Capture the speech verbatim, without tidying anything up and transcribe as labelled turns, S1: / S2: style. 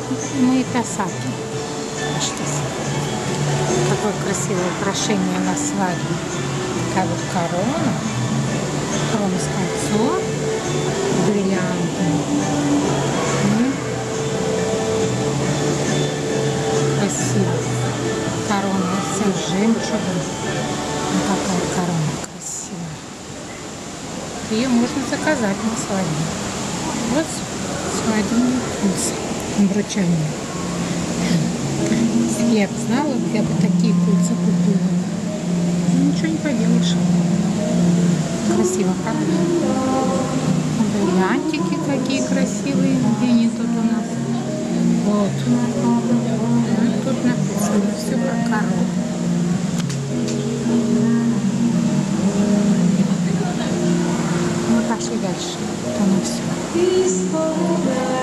S1: Мы тасаки. Какое красивое украшение на свадьбе. Такая вот корона. Корона с кольцом. Бриллиантом. Красиво. Корона вся жемчугом. Вот такая корона красивая. Ее можно заказать на свадьбу. Вот свадебный кольца. Обручальные. Если я бы знала, я бы такие кольца купила. Ну, ничего не поделаешь. Красиво, правда? Бриллиантики какие красивые. Где они тут у нас? Вот. Ну, тут написано все про корону. Мы пошли дальше. Это у нас все.